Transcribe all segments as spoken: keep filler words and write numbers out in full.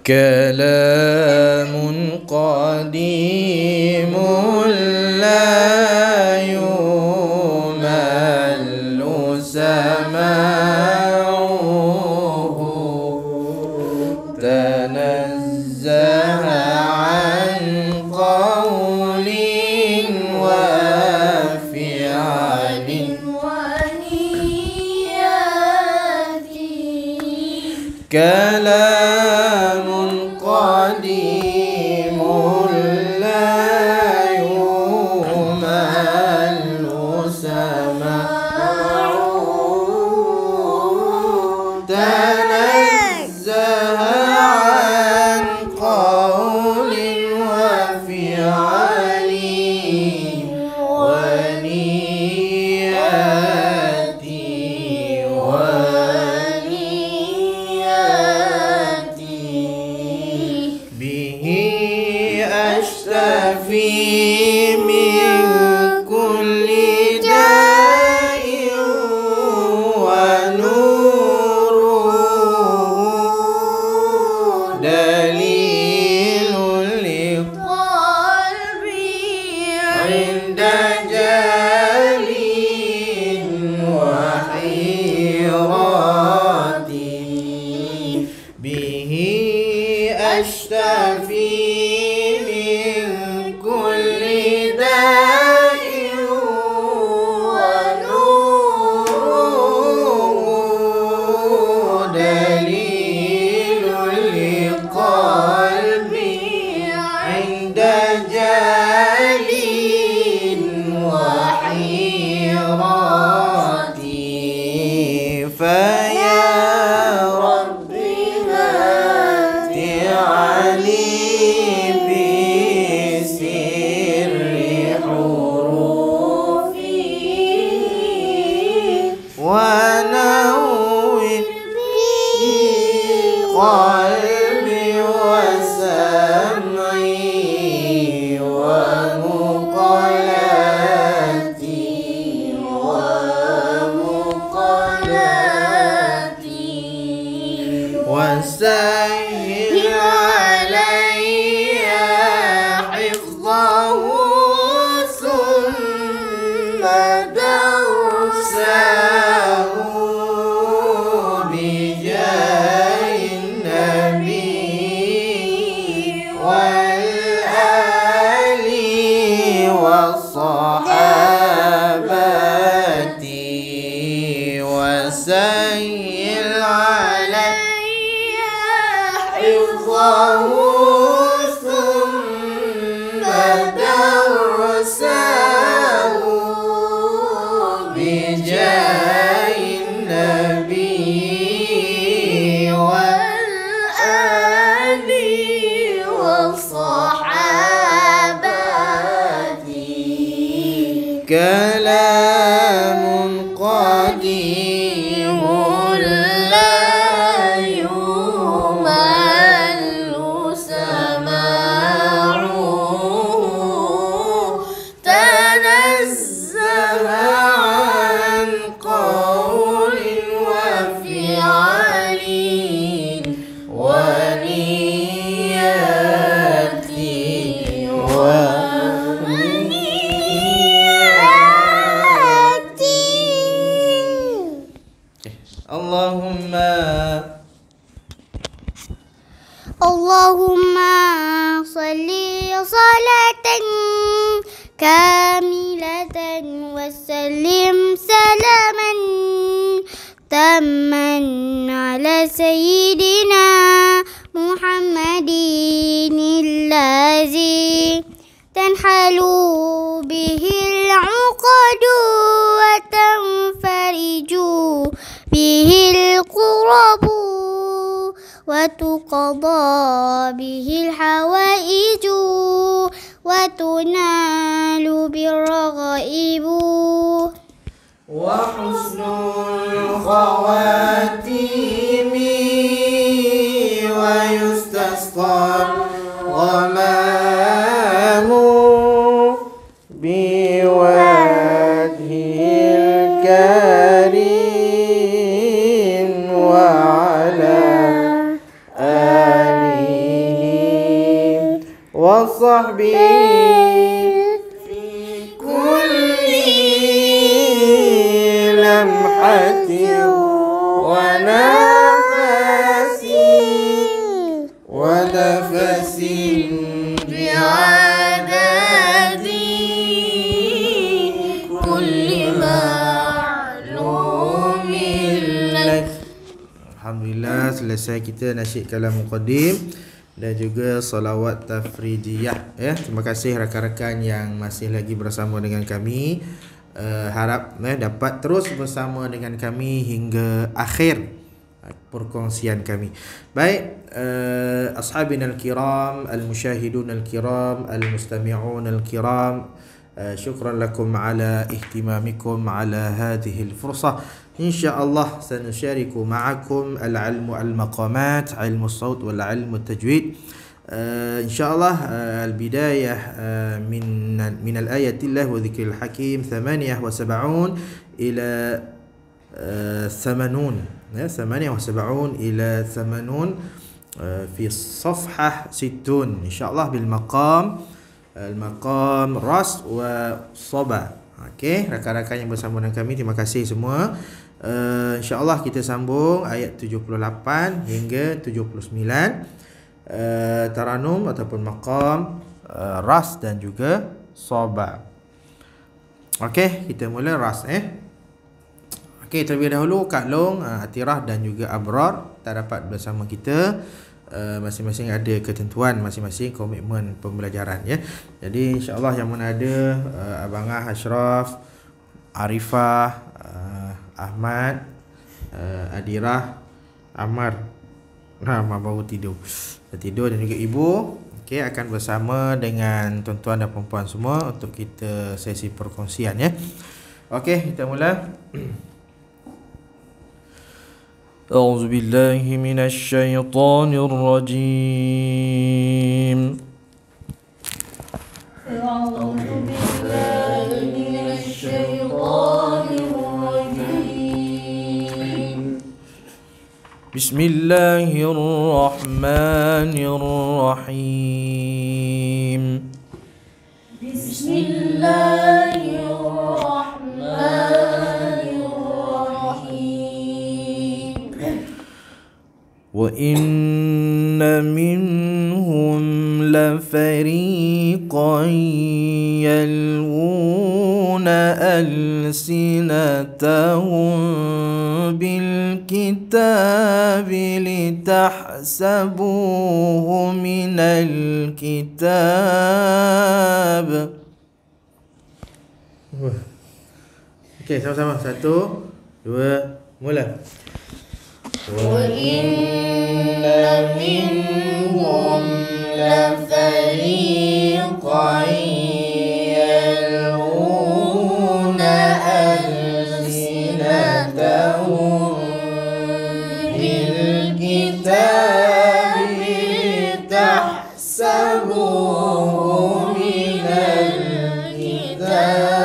كلام قديم لا يمل سماعه تنزه عن قول وفعل ونيات كلام قديم لا يمل سماعه تنزه عن قول وفعل ونيات ونيات به أشتفي من كل داء ونوره دليل لقلبي عند جال وحيرات به أشتفي من كل داء ونوره دليل لقلبي عند جال وحيرات فيا ربي هات علي بسر حروفي ونور قلبي وسمعي ومقلاتي ومقلاتي وسهل علي حفظه ثم درسه بجاه النبي والآل والصحابة وسهل علي حفظه ثم درسه بجاه النبي والآل والصحابة كلام قديم لا يمل سماعه تنزه عن قول وفعل ونيات ونيات اللهم اللهم صل صلاة كاملة وسلم سلاما تاما على سيدنا محمد الذي تنحل به العقد وتنفرج به الكرب وتقضى به الحوائج وتنال بالرغائب وحسن الخواتيم ويستسقى الغمام بوجه الكريم وعلى آله وصحبه في كل لمحة ونفس ونفس بعدد كل معلوم لك. Alhamdulillah, selesai kita nasyid kalam muqaddim dan juga salawat tafridiyah ya. Terima kasih rakan-rakan yang masih lagi bersama dengan kami. Uh, harap eh, dapat terus bersama dengan kami hingga akhir perkongsian kami. Baik, uh, ashabina al-kiram, al-musyahidun al-kiram, al-mustami'un al-kiram, uh, syukran lakum ala ihtimamikum ala hadhihi al-fursah. InsyaAllah sanusyariku ma'akum al-ilmu al-maqamat, ilmu al-sawt wal-ilmu al-tajwid. Uh, InsyaAllah uh, al-bidayah uh, min, min al-ayatillah wa dhikril hakim thamaniyah wa sab'un ila uh, thamanun ya, thamaniyah wa sab'un ila thamanun uh, fi safhah sittun InsyaAllah bil maqam al-maqam ras wa saba. Okey, rakan-rakan yang bersama dengan kami, terima kasih semua. Uh, InsyaAllah kita sambung ayat tujuh puluh lapan hingga tujuh puluh sembilan, uh, taranum ataupun maqam, uh, ras dan juga saba. Okey, kita mula ras eh. Okey, terlebih dahulu Kak Long, uh, Atirah dan juga Abrar tak dapat bersama kita. Uh, masing-masing ada ketentuan, masing-masing komitmen pembelajaran ya. Jadi insya-Allah yang mana ada uh, Abangah Ashraf, Arifah, uh, Ahmad, uh, Adirah, Amar. Nah, Amar baru tidur. Dah tidur dan juga ibu. Okey, akan bersama dengan tuan-tuan dan puan-puan semua untuk kita sesi perkongsian ya. Okey, kita mula. أعوذ بالله من الشيطان الرجيم أعوذ بالله من الشيطان الرجيم بسم الله الرحمن الرحيم بسم الله الرحمن وَإِنَّ مِنْهُمْ لَفَرِيقًا يَلْوُونَ أَلْسِنَتَهُمْ بِالْكِتَابِ لِتَحْسَبُوهُ مِنَ الْكِتَابِ. Okey, sama-sama. Satu, dua, mula. وَإِنَّ مِنْهُمْ لَفَرِيقًا يَلْوُونَ أَلْسِنَتَهُمْ بِالْكِتَابِ لِتَحْسَبُوهُ مِنَ الْكِتَابِ.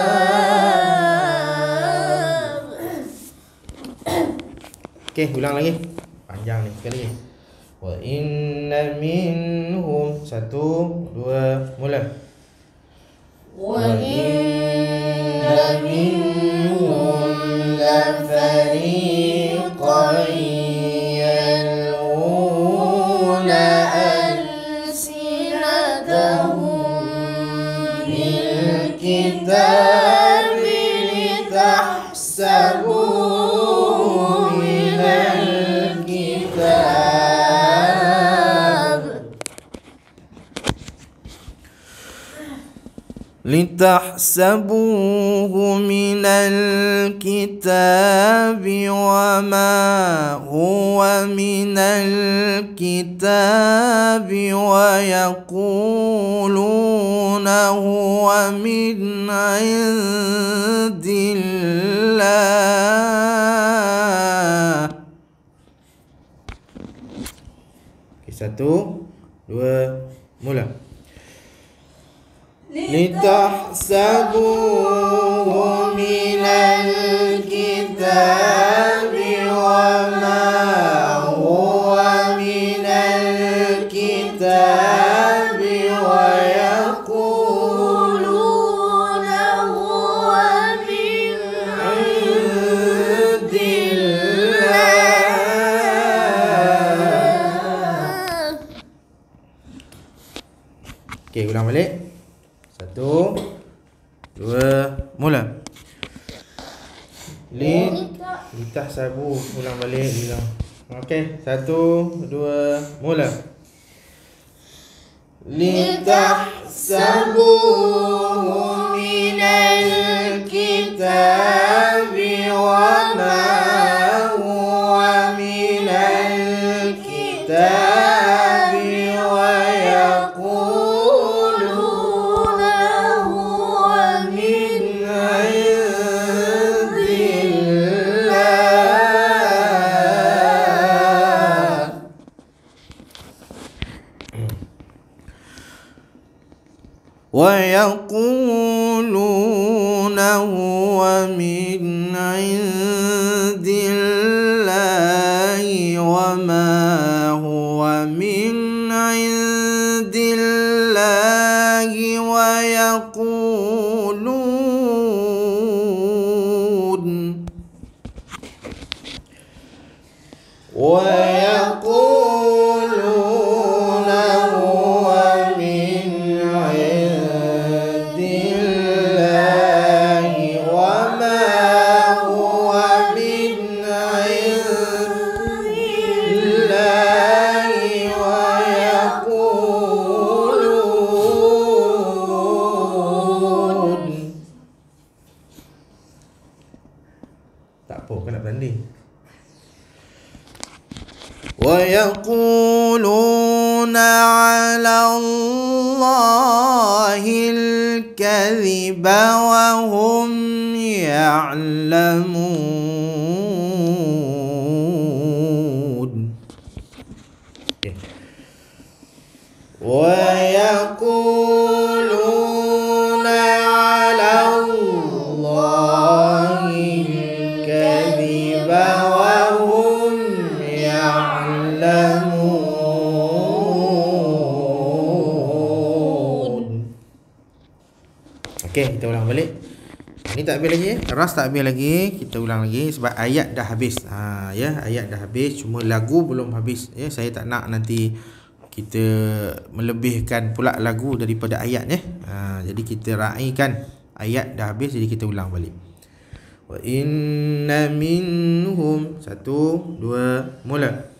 Okey, ulang lagi. Panjang ni sekali. Wa inna minhum. Satu, dua, mula. Wa inna minhum lafariqan yalwuna alsinatahum bil kitabi litahsabuhu لتحسبوه من الكتاب وما هو من الكتاب ويقولون هو من عند الله. Satu, dua, mula. لتحسبوه من الكتاب وما هو من الكتاب ويقولون Okey, ulang balik. Satu, dua, mula. Li litahsabu, ulang balik, ulang. Okey, satu, dua, mula. Litahsabuhu minal kitabi wa ma huwa minal kitabi wa yaquluna huwa min indillah. وَيَقُولُونَ هُوَ مِنْ عِنْدِ اللَّهِ وَمَا هُوَ مِنْ عِنْدِ اللَّهِ وَيَقُولُونَ وَيَقُولُونَ هُوَ مِنْ عِنْدِ اللَّهِ وَمَا هُوَ مِنْ عِنْدِ اللَّهِ وَيَقُولُونَ. Tak apa, kau nak bertanding. وَيَقُولُونَ عَلَى اللَّهِ الْكَذِبَ وَهُمْ يَعْلَمُونَ. Okay. وَيَقُولُونَ عَلَى اللَّهِ الْكَذِبَ وَهُمْ يَعْلَمُونَ. Okey, kita ulang balik. Ini tak habis lagi ya. Ras tak habis lagi. Kita ulang lagi sebab ayat dah habis. Ha ya, ayat dah habis, cuma lagu belum habis ya. Saya tak nak nanti kita melebihkan pula lagu daripada ayat ya. Ha, jadi kita raikan ayat dah habis, jadi kita ulang balik. Wa inna minhum, satu, dua, mula.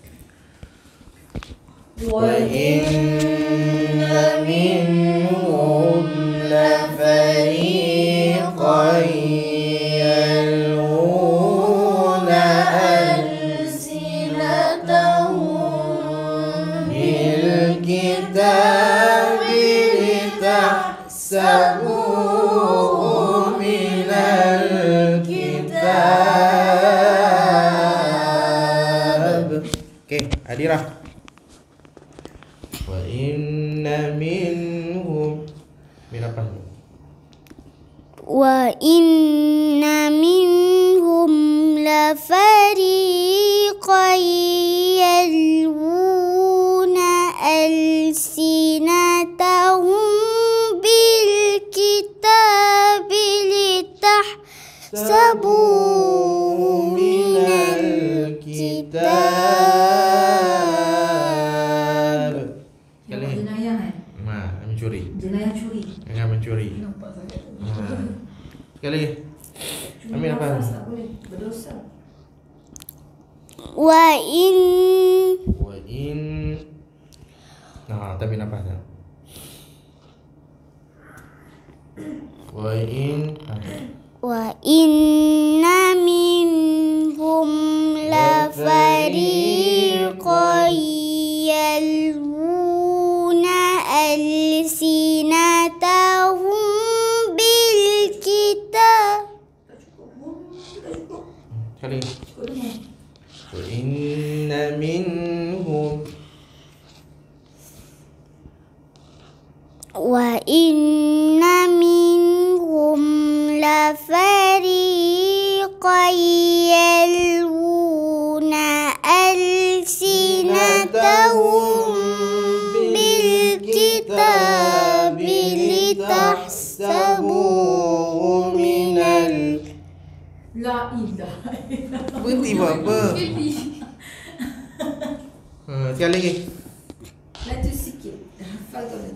Wa inna minhum la fariqan yaluna alsinatahum bil kitabi litahsabuhu minal kitab. Okey, Adirah. Wa inna minhum, min apa ni? Wa inna minhum la fariqan yalwuna alsinatahum bil kitabi litahsabuhu minal kitab. Jenayah eh? Ma, mencuri. Jenayah curi. Jangan mencuri. Nampak sangat. Ha. Sekali lagi. Ambil apa? Tak boleh. Berdosa. Wa in Wa in. Nah, tapi nafas dah. Wa in. wa inna minhum la fariqan yalwuna alsinatahum bil kitab. Sekali. Wa inna minhum. Wa inna minhum la fariqan yalwuna alsinatahum bil kitabi litahsabuhu minal. La ilaha illallah. Berhenti buat apa? Ha, sekali lagi. Laju sikit. Hafal kau.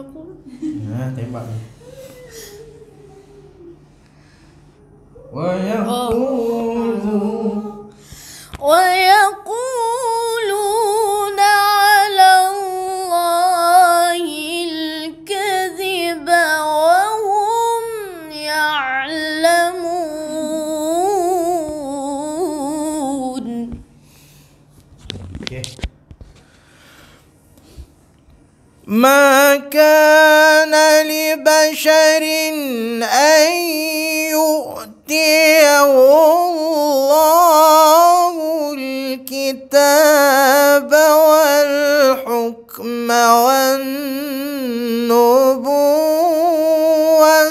ويقول Nah, tembak ni. Wa yaqulu ويقولون على الله الكذب وهم يعلمون. Okay. ما كان لبشر أن يؤتيه الله الكتاب والحكم والنبوة.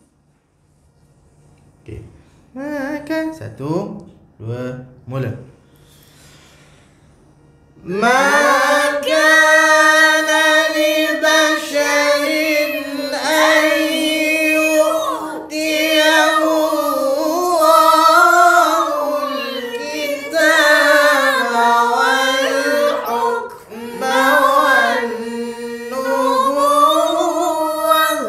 Okay. Maka satu, dua, mula. ما كان لبشر أن يؤتيه الله الكتاب والحكم والنبوة.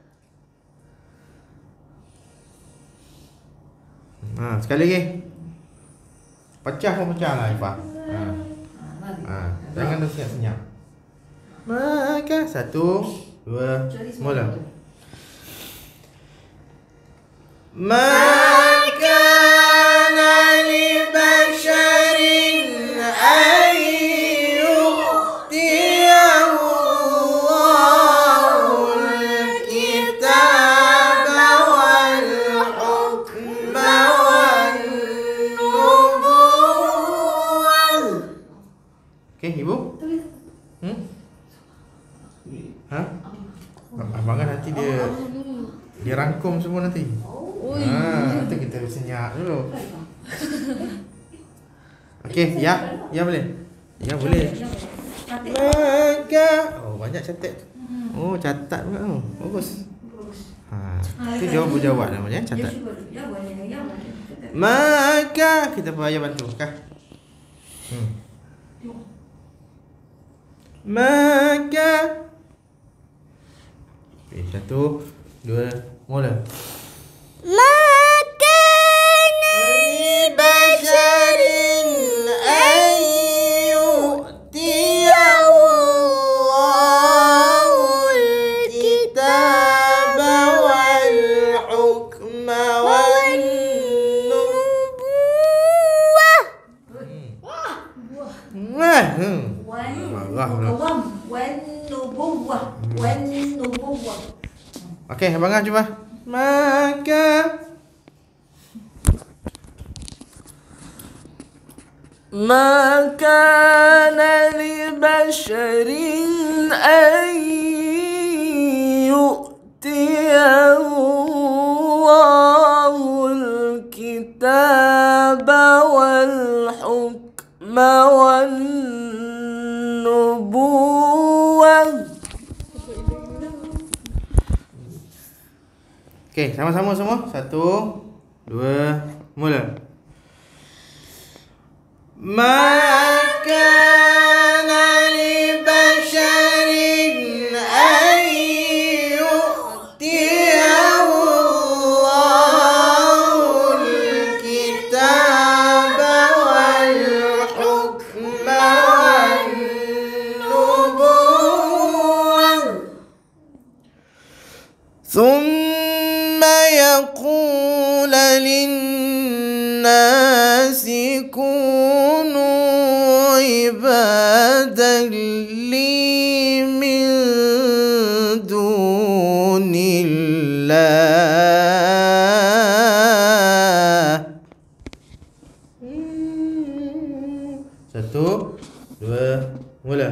Ha, sekali lagi. Pecah pun pecah lah Ifah. Ha. Ha, jangan dah senyap-senyap. Maka satu, dua, mula. Maka li basharin an yu'tiyahu Allahul kitaba wal hukma wan nubuwwah. Okey, Ibu? Hmm? Ha? Abang kan nanti dia dia rangkum semua nanti. Ha, nanti kita senyap dulu. Okey, ya. Ya boleh. Ya boleh. Maka oh banyak catat. Oh, catat pula tu. Bagus. Ha, itu jawab-jawab namanya catat. Maka kita payah bantu kah? Hmm. Maka okay, satu, dua, mula. Maka li basharin an yu'tiyahu Allahul kitaba wal hukma wan nubuwwah. Wah, hmm. Marah pula. Wan nubuwwah. Wan nubuwwah. Okey, abang cuba. Maka ما كان لبشر أن يؤتيه الله الكتاب والحكم والنبوة. Okey, sama-sama semua. Satu, dua, mula. Ma kana li basharin an yu'tiyahu Allahul kitaba wal hukma wan nubuwwah thumma yaqul lin-nas kunu ibadan li min dunillah. Satu, dua, mula.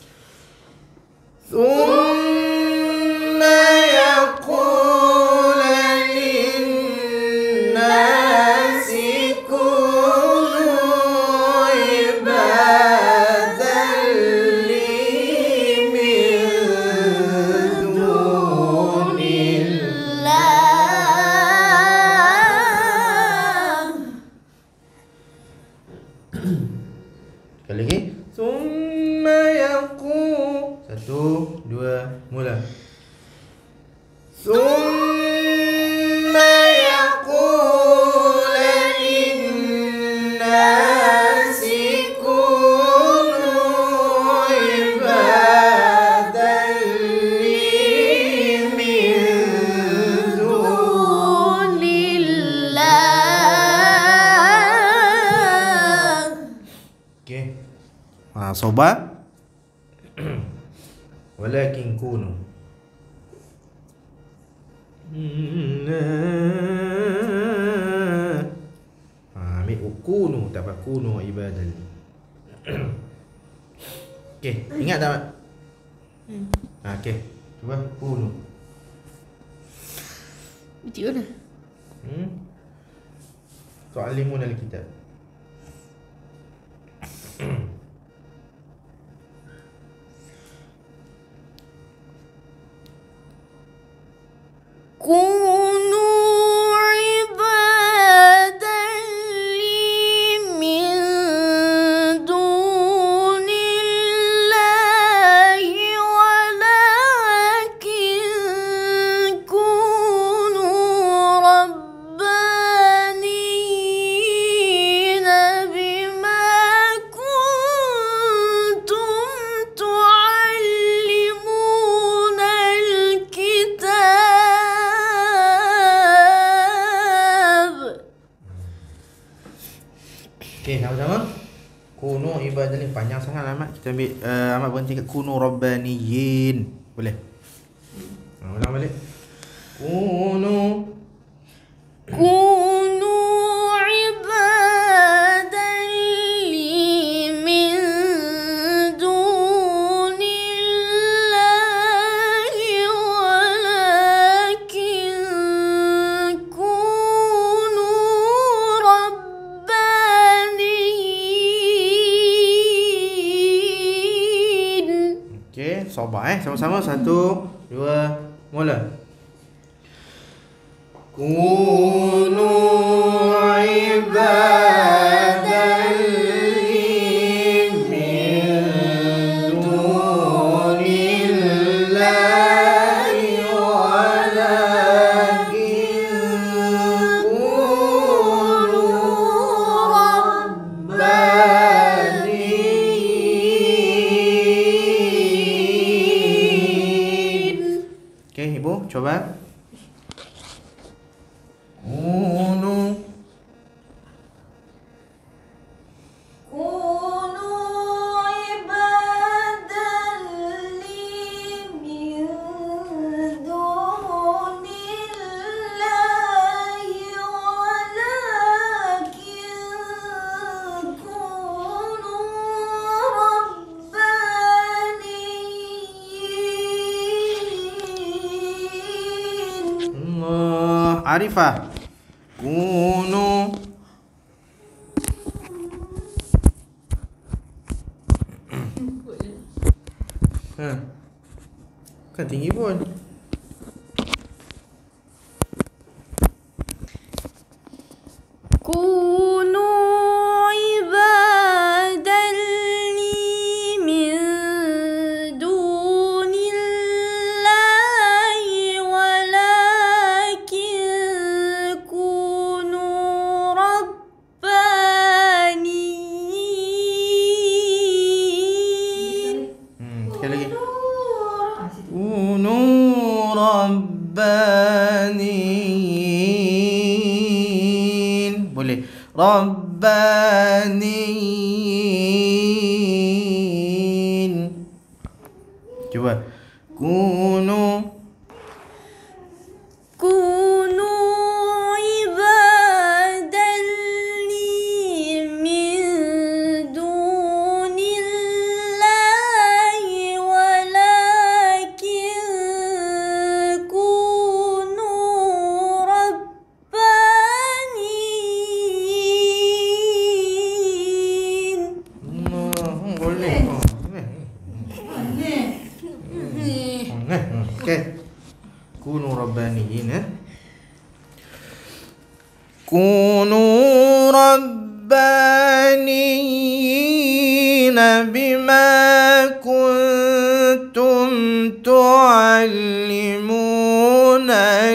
Thumma yaqul lin-nasi kunu ibadan li min dunillah. Sekali lagi. Thumma yaqul. Satu, Satu, dua, mula. Thumma yaqul linnasi kunu ibadan li min dunillah. Okey. Ha, sobat. Walakin kunu. Ha, ambil kunu, tak apa kunu ibadan. Okey, ingat tak, Mat? Hmm. Ha, okey. Cuba kunu. Betul mana? Hmm. Tu'allimun al-kitab. Kunu ibadan li min dunillahi walakin kunu rabbaniyina bima kuntum tu'allimuna al-kitab. Okey, sama-sama. Kunu ibadah ni panjang sangat Ahmad. Kita ambil uh, Ahmad berhenti kat kunu rabbaniyin. Boleh? Ha, ulang balik. Kunu Kunu ibadan li min dunillahi walakin kunu rabbaniyin. Okey, sabar eh. Sama-sama. Satu, dua, mula. Kunu ibadan li min dunillahi walakin kunu rabbaniyin. Okey, Ibu, coba. Kunu Kunu ibadan li min dunillahi walakin kunu rabbaniyin. Allah. Arifah. Kunu Ha. Kan tinggi pun. Kunu ibadan li min dunillahi walakin kunu rabbaniyin. Hmm, sekali lagi. Kunu rabbaniyin. Boleh. Rabbaniyin. Cuba. Kunu Kunu ibadan li min dunillahi walakin kunu rabbaniyin. Allah. Hmm, boleh. Oh, boleh. Hmm, eh, hmm. Okey. Kunu rabbaniyin eh. Kunu rabbaniyin bima kuntum تعلمون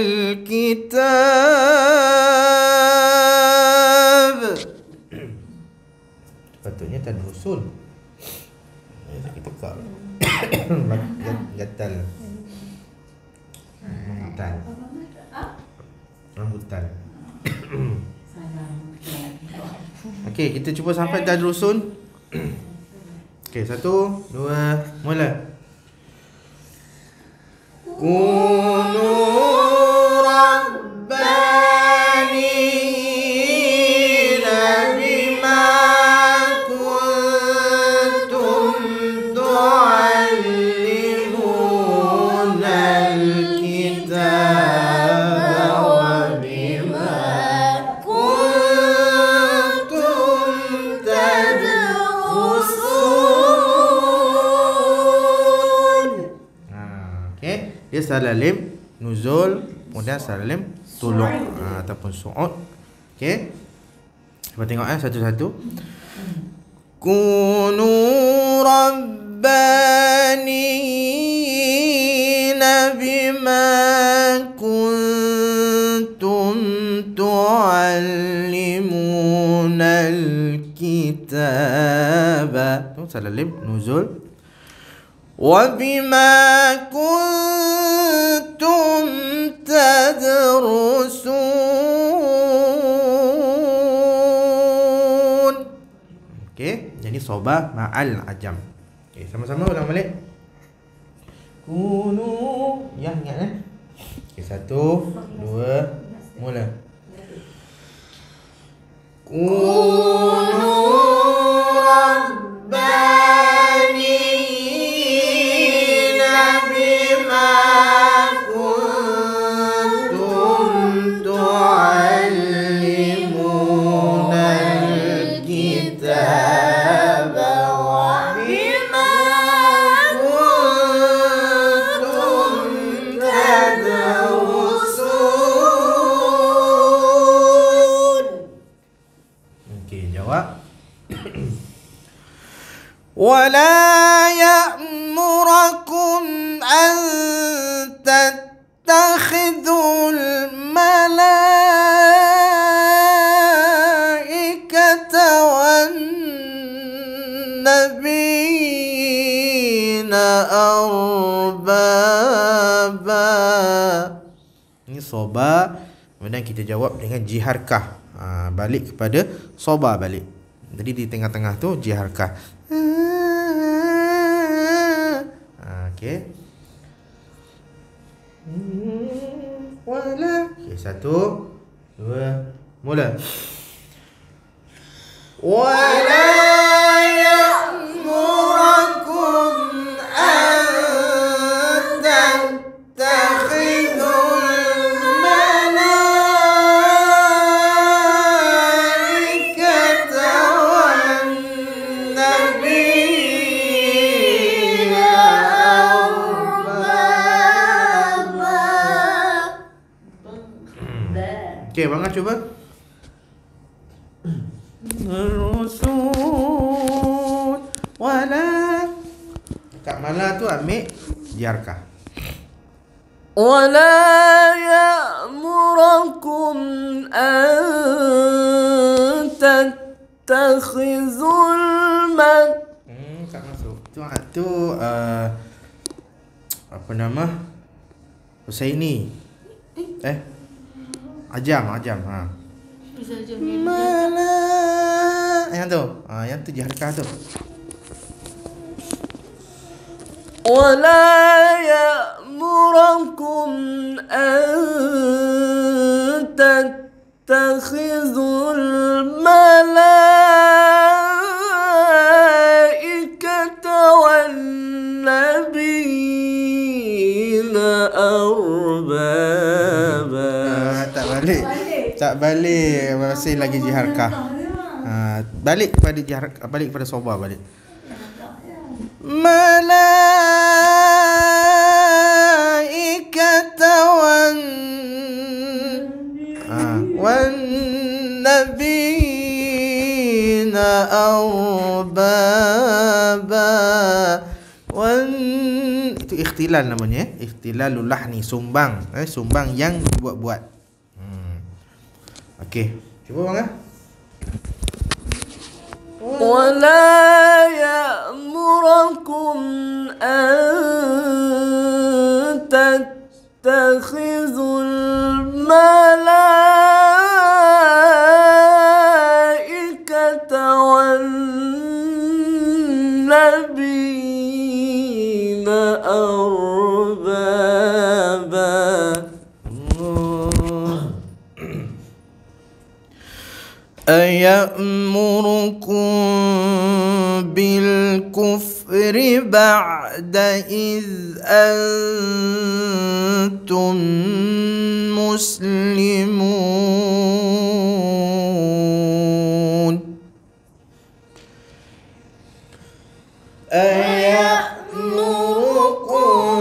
الكتاب. Sepatutnya tak usul. Saya tekak. Gatal. Rambutan. Rambutan. Okey, kita cuba sampai tadrusun. Okey, satu, dua, mula. Kunu rabbanina bima kuntum tu'allimuna al-kitaba wa bima kuntum tadrusun. Okey, dia salah lim nuzul, kemudian salah lim tuluk ha, ataupun su'ud. Okey, cuba tengok eh satu-satu. Kunu rabbanina bima kuntum tu'allimuna al-kitaba. Tu salah lim nuzul. وَبِمَا كُنْتُمْ تَدْرُسُونَ. Okey, jadi soba ma'al ajam. Okey, sama-sama ulang balik. Kunu, ya ingat eh. Okey, satu, dua, mula. Kunu ولا يأمركم أن تتخذوا الملائكة والنبيين أربابا. Ini soba, kemudian kita jawab dengan jiharkah. Ha, balik kepada soba balik. Jadi di tengah-tengah tu jiharkah. Okey. Wala. Okey, satu, dua, mula. Wala ya'murakum an tattakhidul malaikata wan nabiyina arbaba. Okey, Bangga cuba. Rusul wala. Kak Mala tu ambil jiarkah. ولا يأمركم أن تتخذوا المن. Hmm, tak masuk. Tu tu uh, apa nama? Husaini. Eh. Ajam, Ajam. Ha. Mala. Yang tu. Ha, yang tu jiharkah tu. ولا يأمركم أن تتخذوا الملائكة والنبيين أربابا. Ah, tak balik. Tak balik. Masih lagi jiharkah. Ha, balik kepada jihar, balik kepada soba balik. Malaikata wan ah wan nabiyina arbaba. Wan itu ikhtilal namanya eh. ihtilalul lahni, sumbang, eh, sumbang yang dibuat-buat. Hmm. Okey, cuba bang ah. ولا يأمركم أن تتخذوا الملائكة والنبيين أربابا. أيأمركم بالكفر بعد إذ أنتم مسلمون. أيأمركم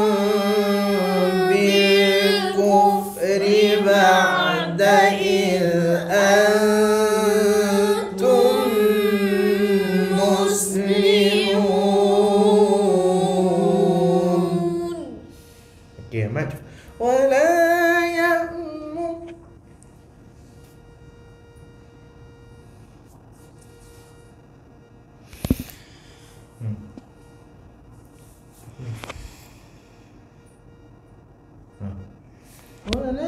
بالكفر بعد إذ أنتم مسلمون. Okey, mat. Wala ya'mur. Hmm. Hmm. Wala.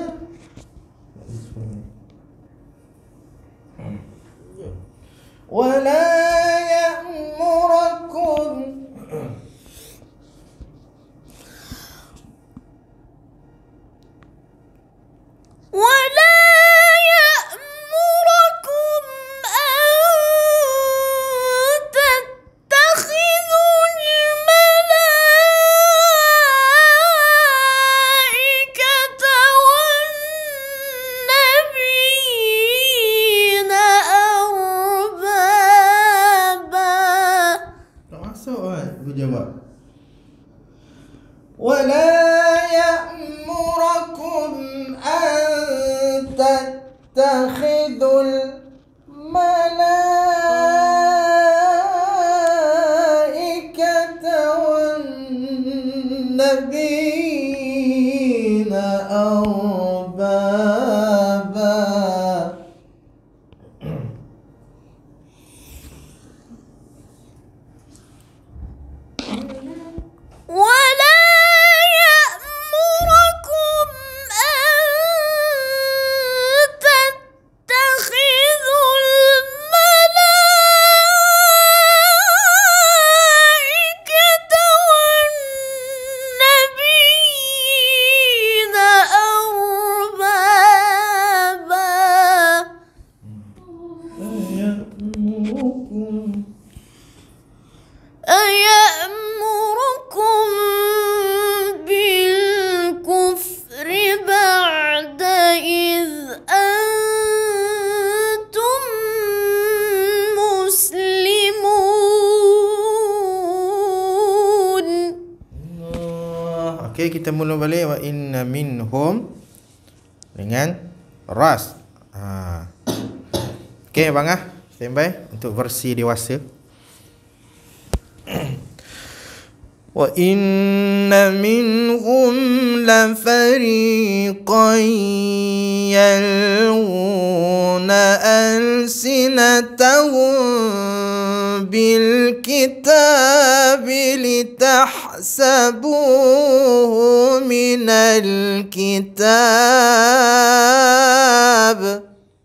ولا يأمركم ولا يأمركم أن تتخذوا الملائكة والنبيين أربابا. tak masuk kan aku jawab. ولا يأمركم أن تتخذوا الملائكة والنبيين أربابا. ولا يأمركم أن تتخذوا الملائكة والنبيين أربابا. أيأمركم بالكفر بعد إذ أنتم مسلمون. Okey, kita mula balik. Wa inna minhum dengan ras. Ha. Okey bang ah, standby untuk versi dewasa. Wa inna minhum la fariqan yaluna alsinatahum bil kitabi litahsabuhu minal kitab.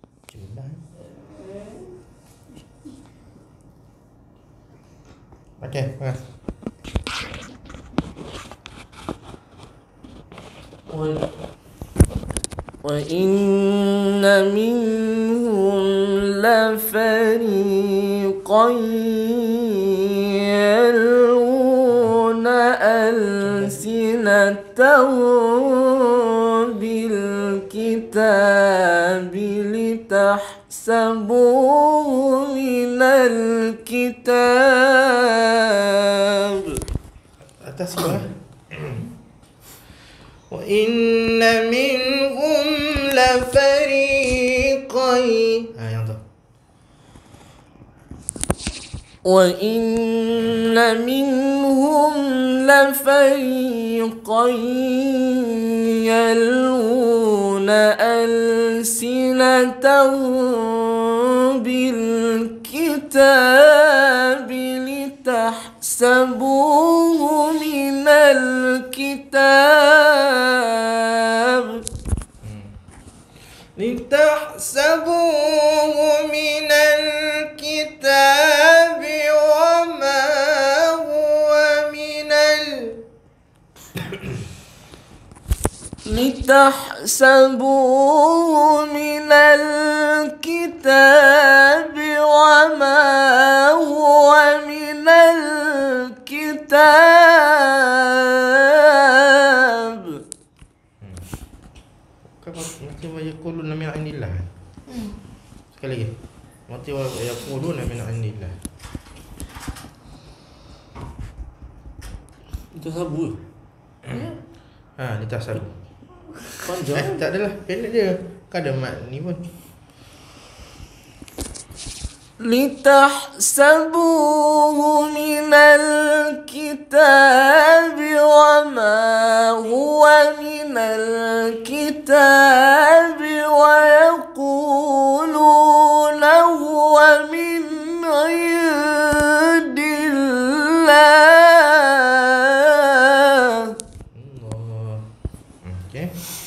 Okey, bagus. وإن منهم لفريقا يلوون ألسنتهم بالكتاب لتحسبوه من الكتاب. Atas bawah. وإن منهم لفريقا. Ah, yang tu. وإن منهم لفريقا يلوون ألسنتهم بالكتاب لتحسبوه من الكتاب لتحسبوه من الكتاب وما هو من ال لتحسبوه من الكتاب وما هو من الكتاب. Mati wa yaquluna min 'indillah. Sekali lagi. Mati wa yaquluna min 'indillah. Itu sabu. Ha, ni tak salah. Panjang. Eh, tak adalah. Pendek dia. Kan ada mat ni pun. لتحسبوه من الكتاب وما هو من الكتاب ويقولون هو من عند الله. Allah. Okey.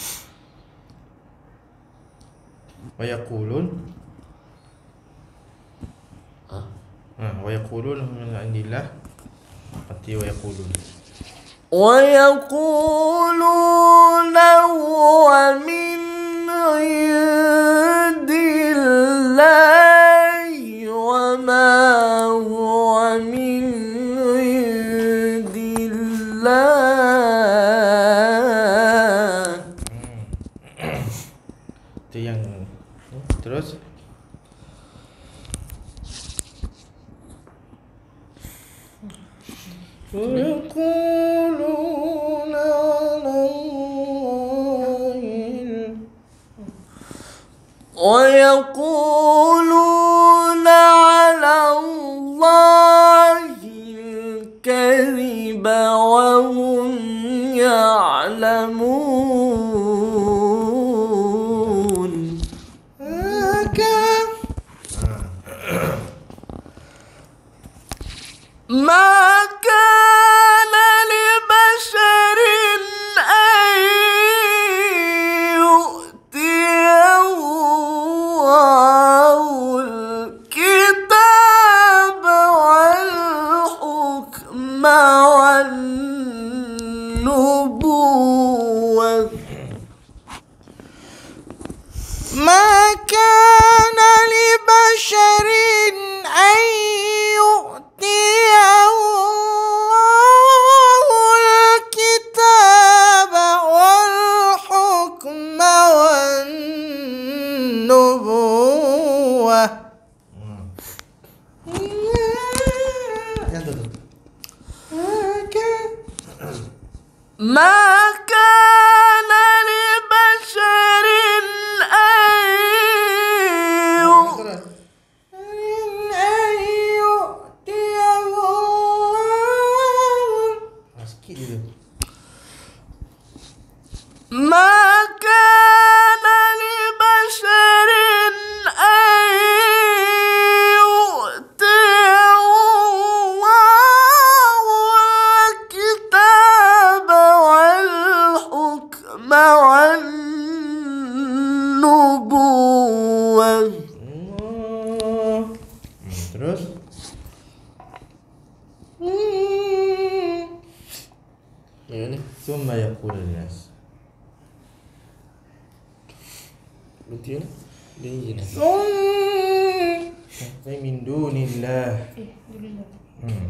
Wa yaqulun. Ha, wa yaqulun min 'indillah. Mati wa yaqulun. ويقولون هو من عند الله وما هو من عند الله. Itu yang terus ويقولون على الله ويقولون على الله الكذب وهم يعلمون. ما كان لبشر أن يؤتيه الله الكتاب والحكم والنبوة ما كان لبشر أن يؤتيه الله الكتاب والحكم والنبوة. ما كان لبشر أن يؤتيه الله ما كان لبشر أن يؤتيه الله الكتاب والحكم والنبوة. Terus ya ni summa yaqulu nas. Betul ni? Dia ni. Summa min dunillah. Hmm.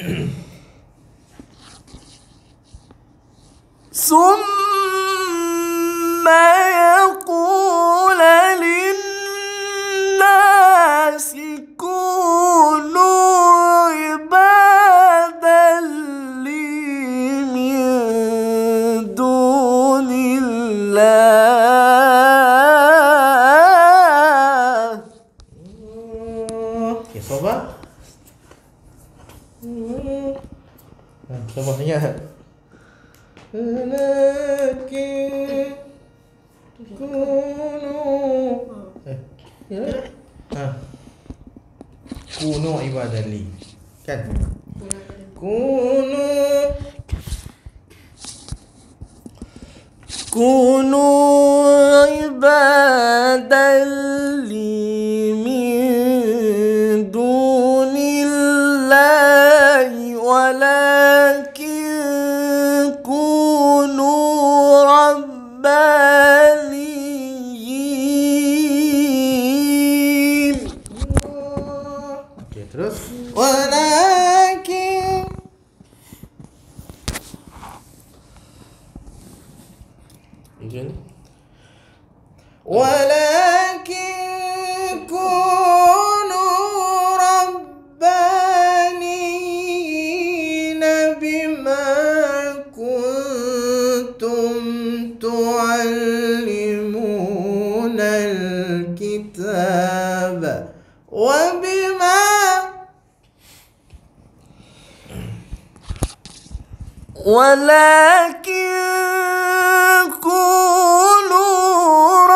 ثم يقول للناس كونوا عبادا لي من دون الله. Okay, sabar. Ha, sabar ingat. Walakin kunu eh, ya? Ha. Kunu ibadali. Kan? Kunu كونوا عبادا لي من دون الله ولكن كونوا ربانيين. Okey, terus. Walakin Again. Walakin kunu rabbaniyina bima kuntum tuallimuna al-kitaba wa bima ولكن كونوا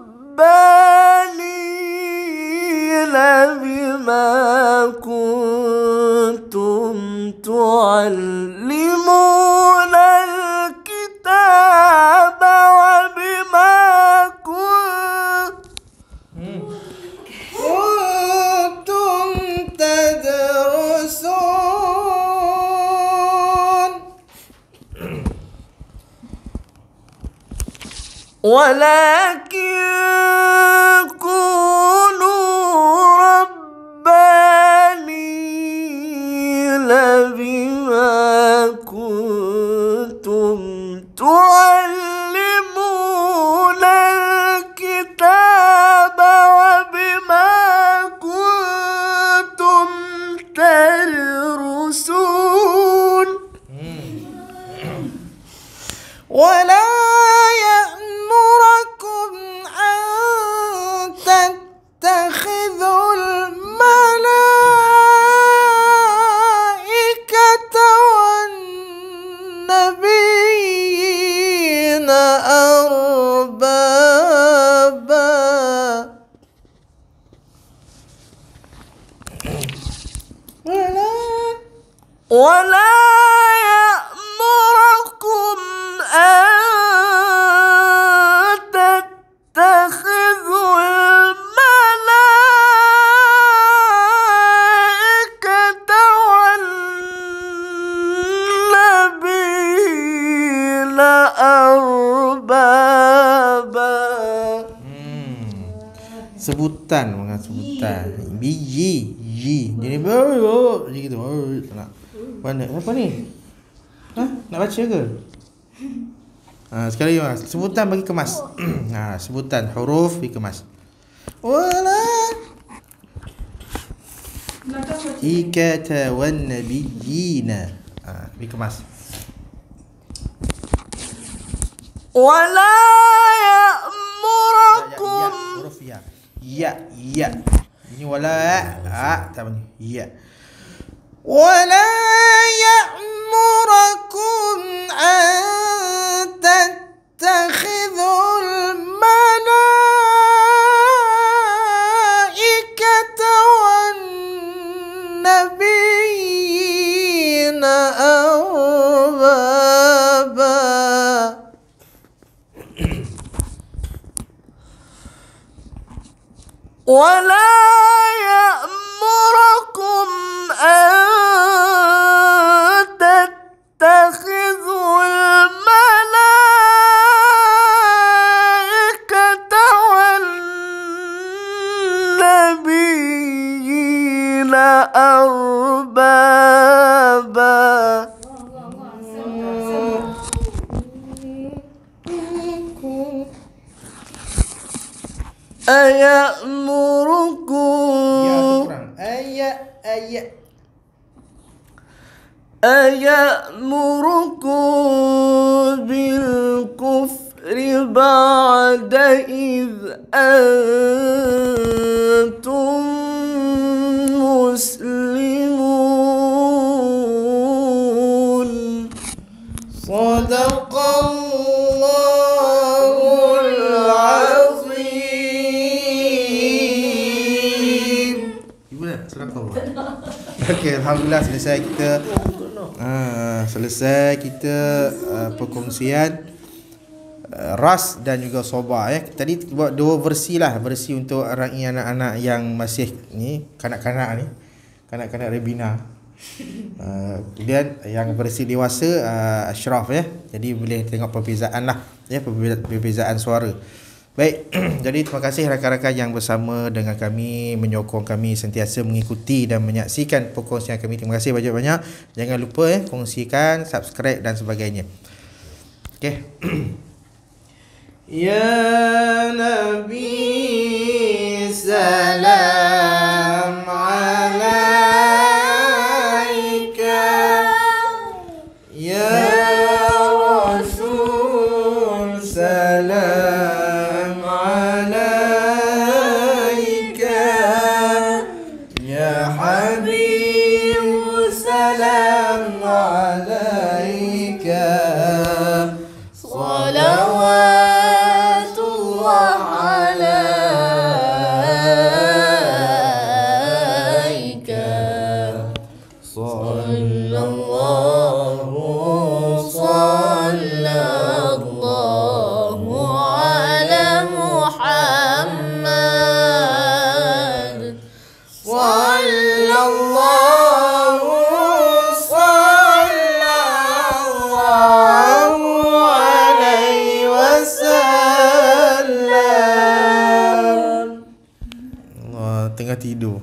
ربانيين بما كنتم تعلمون الكتاب وبما كنتم تدرسون. ولكن كونوا ربانيين بما كنتم تعلمون الكتاب وبما كنتم تدرسون. ولا يأمركم أن تتخذوا الملائكة والنبيين أربابا ولا ولا يأمركم أن تتخذوا الملائكة والنبيين أربابا. Sebutan, mengenai sebutan. Biji, ji. Jadi baru je gitu. Tak nak. Mana? Apa ni? Ha? Nak baca ke? Ha, sekali mas. Sebutan bagi kemas. Ha, sebutan huruf dikemas. Wala ikata wan nabiyina. Ha, dikemas. ولا Ya, يأمركم huruf ya. Ya, ya. Ini wala ha, tak bunyi. Ya. Wala ya'murukum an tattakhidhul malaikata wan nabiyina arbaba. ولا يأمركم أن تتخذوا الملائكة والنبيين أربابا. أيأمركم Ayat ayat أيأمركم بالكفر بعد إذ أنتم مسلمون. Okey, alhamdulillah selesai kita uh, selesai kita uh, perkongsian uh, ras dan juga soba ya. Tadi buat dua versi lah, versi untuk orang anak-anak yang masih ni, kanak-kanak ni, kanak-kanak Rebina. Uh, kemudian yang versi dewasa uh, Ashraf ya. Jadi boleh tengok perbezaan lah ya, perbezaan suara. Baik, jadi terima kasih rakan-rakan yang bersama dengan kami, menyokong kami sentiasa mengikuti dan menyaksikan perkongsian kami. Terima kasih banyak-banyak. Jangan lupa eh, kongsikan, subscribe dan sebagainya. Okey. Ya Nabi salam alaika, ya Rasul salam tidur.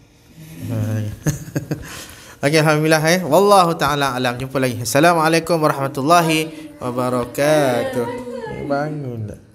Okey, alhamdulillah eh. Wallahu taala alam. Jumpa lagi. Assalamualaikum warahmatullahi wabarakatuh. Bangun.